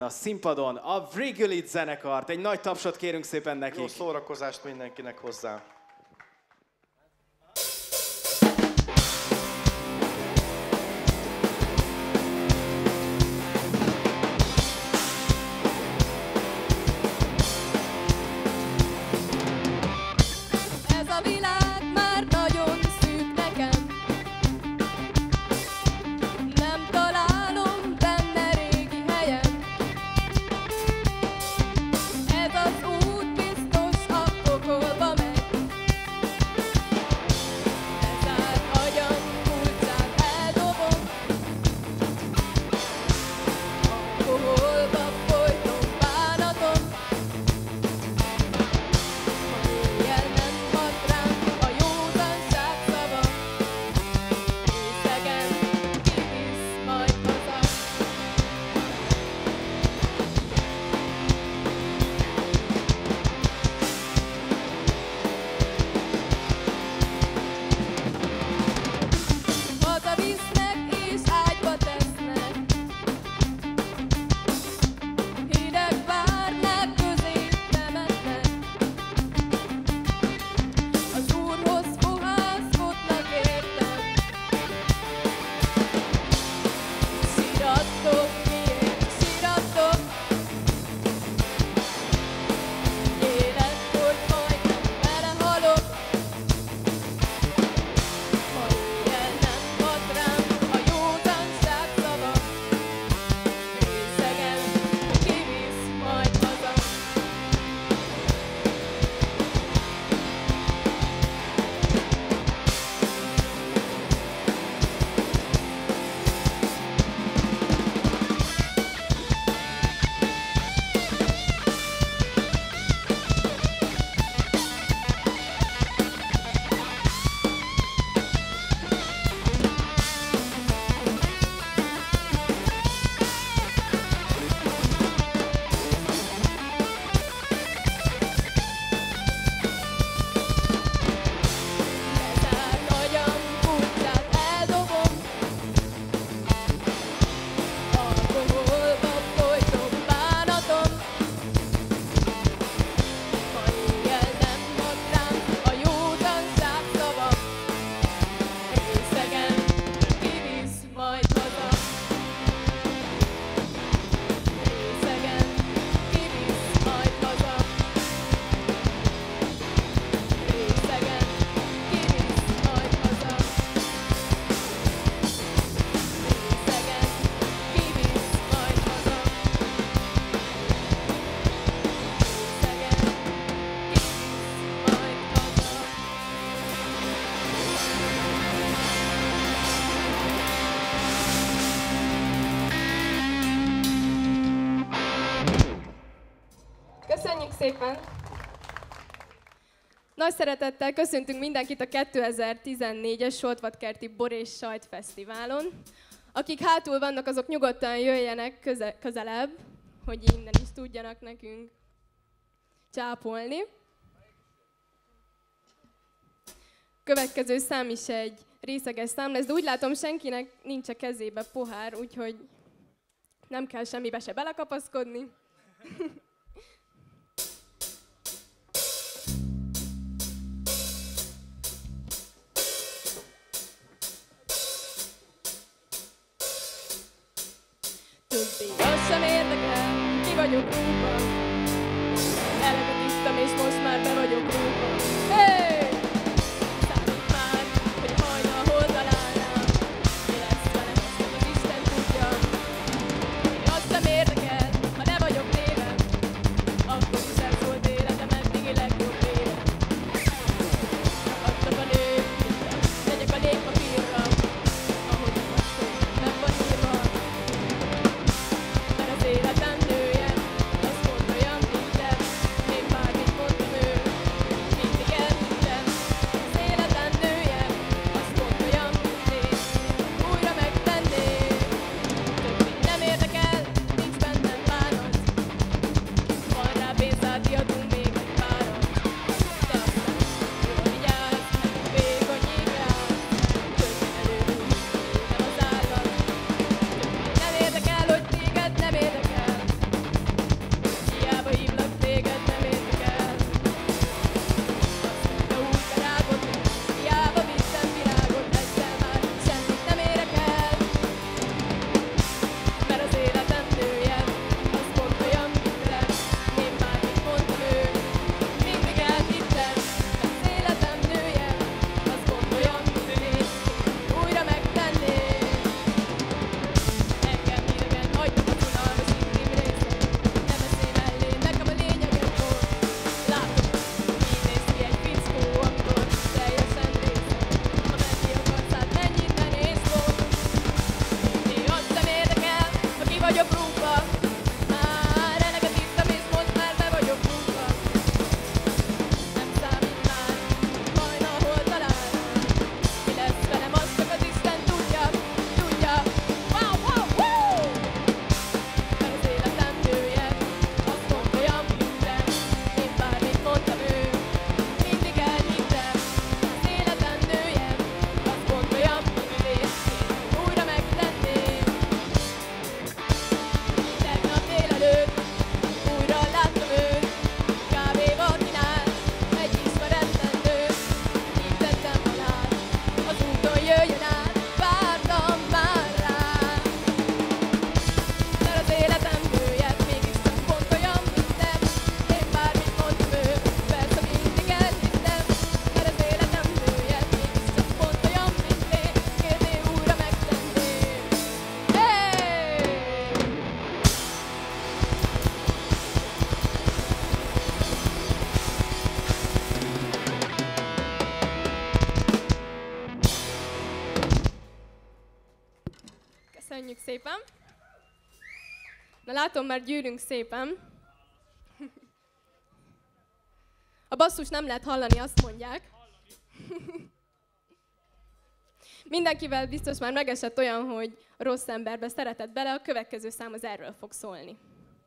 A színpadon a Vrigolit zenekart. Egy nagy tapsot kérünk szépen nekik. Jó szórakozást mindenkinek hozzá. Szépen! Nagy szeretettel köszöntünk mindenkit a 2014-es Soltvatkerti Bor és Sajt Fesztiválon. Akik hátul vannak, azok nyugodtan jöjjenek közelebb, hogy innen is tudjanak nekünk csápolni. Következő szám is egy részeges szám lesz, de úgy látom, senkinek nincs a kezébe pohár, úgyhogy nem kell semmibe se belekapaszkodni. Az sem érdekel, ki vagyok rúgva. Eleve tisztam, és most már be vagyok rúgva. Hey! Számít már, hogy a hajnal hol találnám. Mi lesz velem, azt csak az Isten tudja. Az sem érdekel, ha ne vagyok néven. Akkor is ez volt életem eddigi legjobb éve. Adtak a nők, megyek a légpapírra. Ahogy nem van írva. Életem nője, az pont olyan minden, én bármit mondtam ő, mindig elhitem. szépen. Na látom, már gyűrünk szépen. A basszus nem lehet hallani, azt mondják. Mindenkivel biztos már megesett olyan, hogy rossz emberbe szeretett bele, a következő szám az erről fog szólni.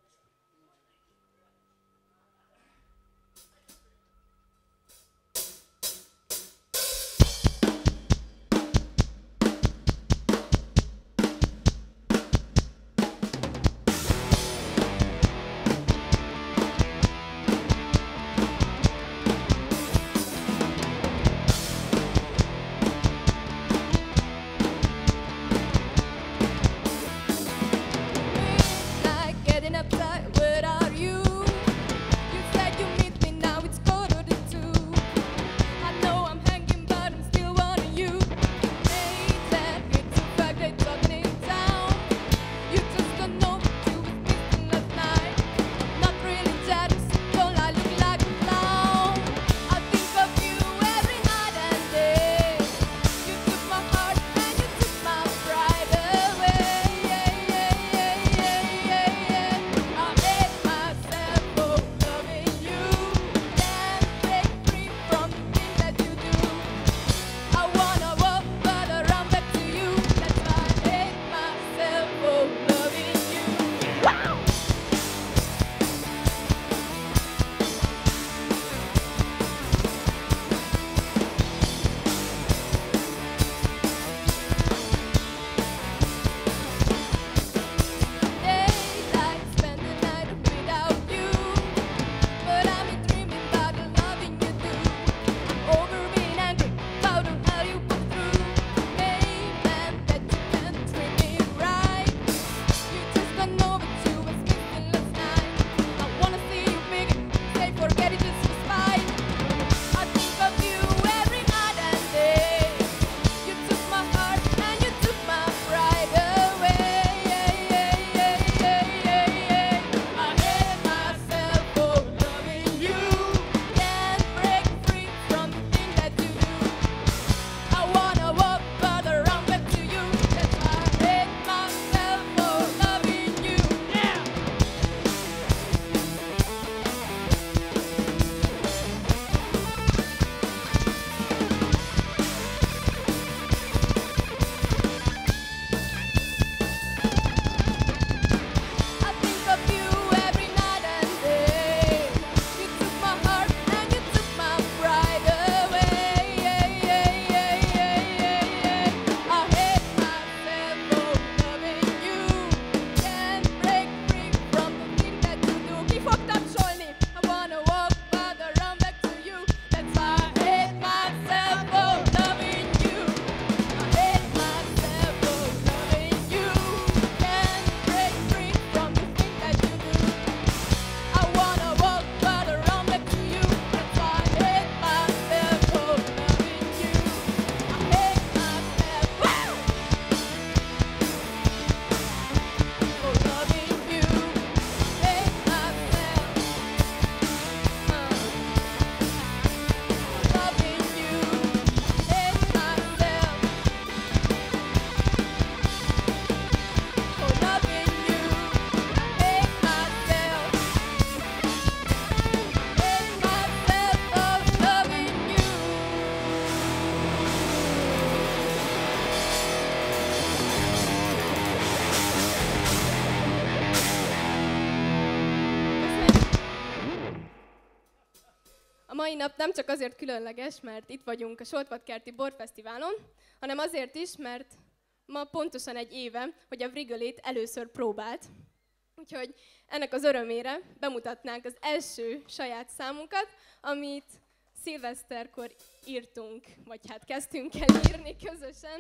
mai nap nem csak azért különleges, mert itt vagyunk a Soltvatkerti Borfesztiválon, hanem azért is, mert ma pontosan egy éve, hogy a Wrigley-t először próbált. Úgyhogy ennek az örömére bemutatnánk az első saját számunkat, amit szilveszterkor írtunk, vagy hát kezdtünk el írni közösen.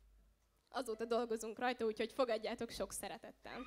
Azóta dolgozunk rajta, úgyhogy fogadjátok sok szeretettel.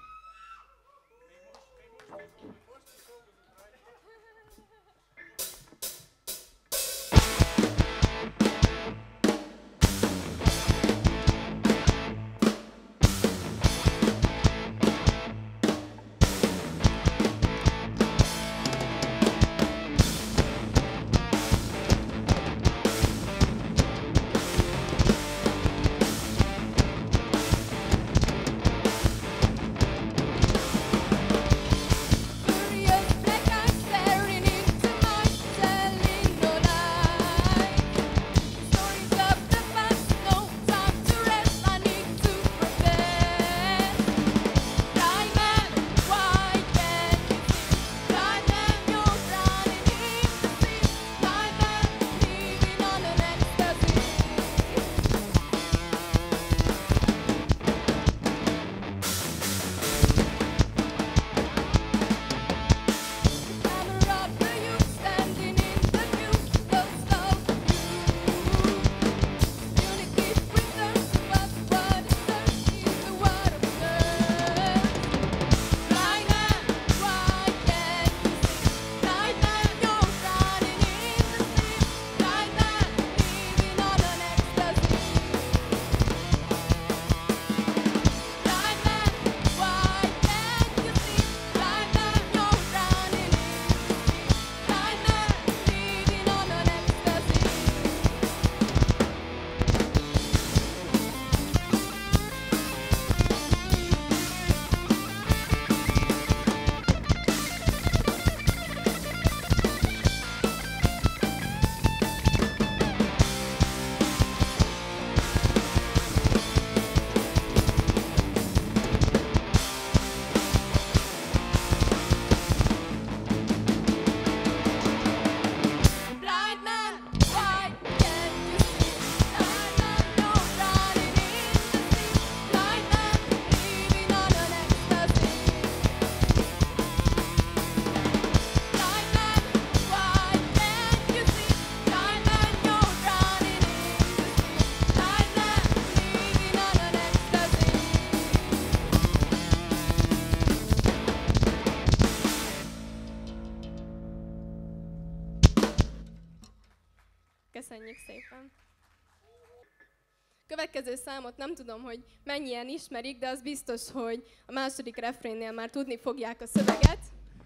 Köszönjük szépen! Következő számot nem tudom, hogy mennyien ismerik, de az biztos, hogy a második refrénnél már tudni fogják a szöveget.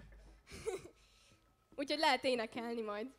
Úgyhogy lehet énekelni majd.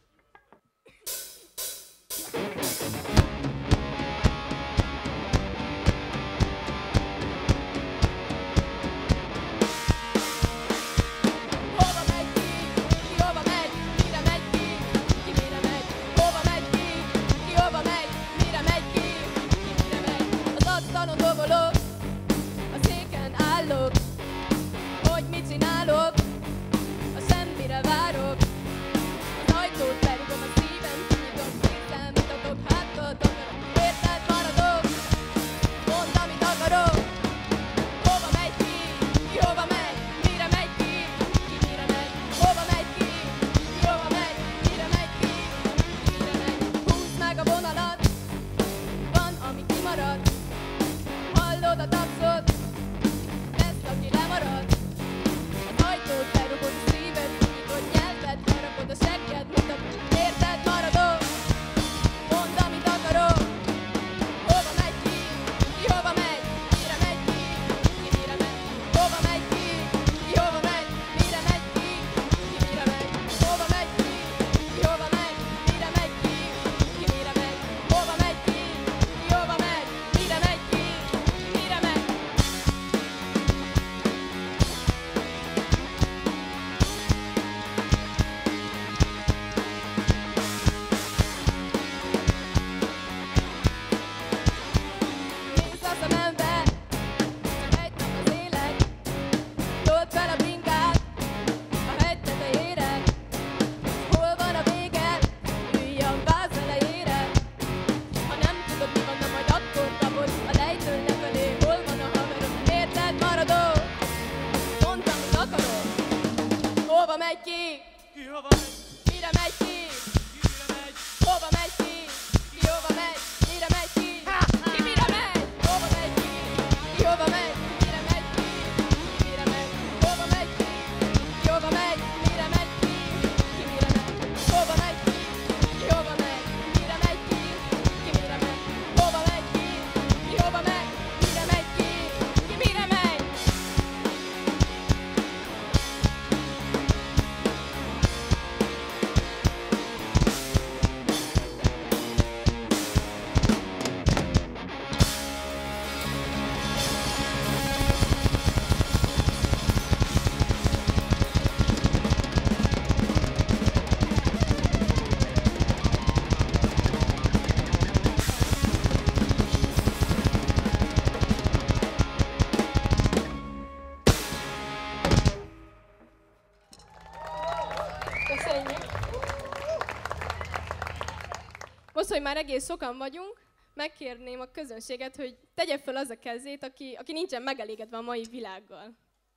Most, hogy már egész sokan vagyunk, megkérném a közönséget, hogy tegye fel az a kezét, aki nincsen megelégedve a mai világgal.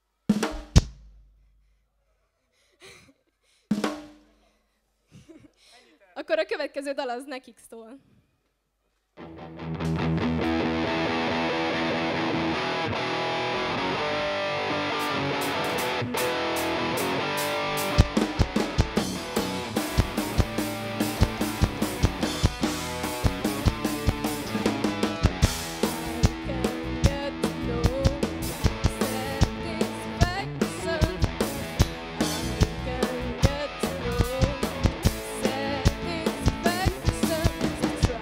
Akkor a következő dal az nekik szól. Satisfaction.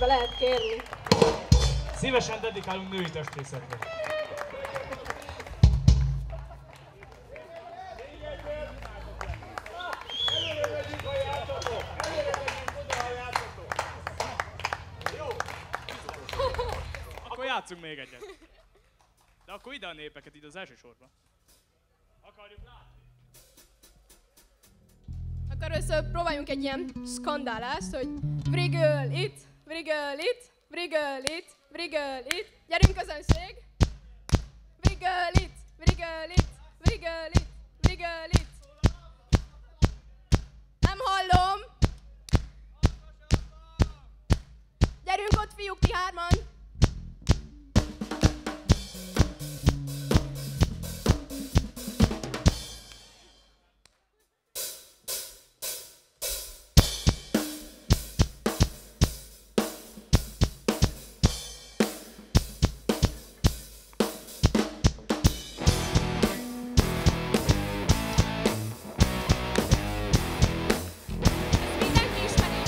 lehet kérni. Szívesen dedikálunk női testrészetre. Akkor játszunk még egyet. De akkor ide a népeket, ide az első sorba. Akarjuk látni? Akkor először próbáljunk egy ilyen skandálást, hogy vrigöl itt, vrigöl itt, vrigöl itt, vrigöl itt. Gyerünk közönség! Vrigöl itt, vrigöl itt, vrigöl itt, vrigöl itt. Nem hallom! Gyerünk ott, fiúk, ti hárman! Mindenki ismeri!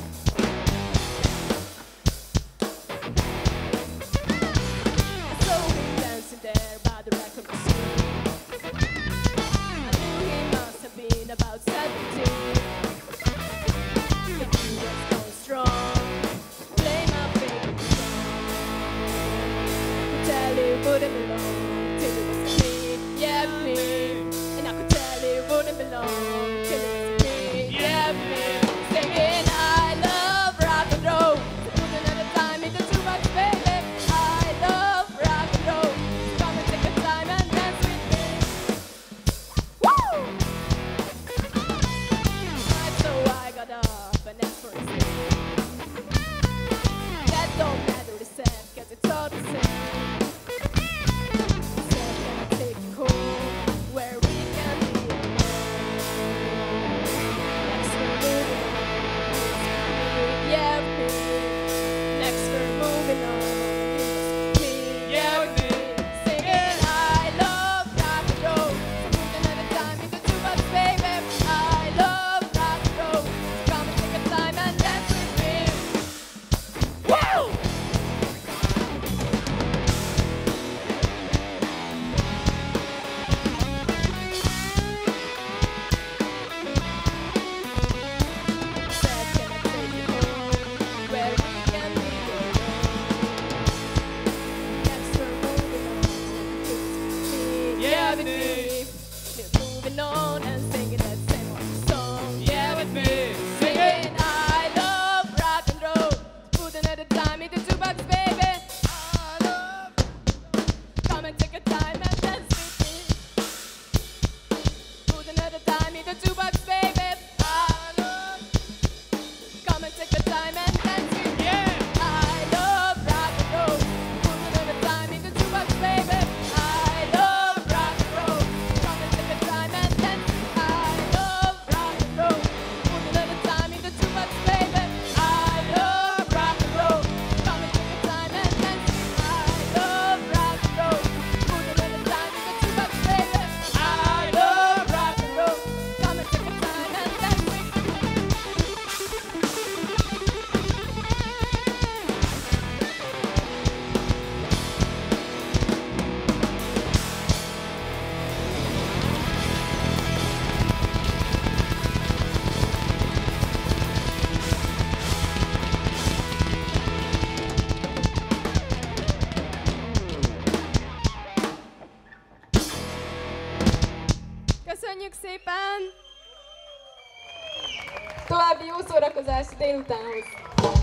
Köszönjük szépen! További jó szórakozást délutánhoz!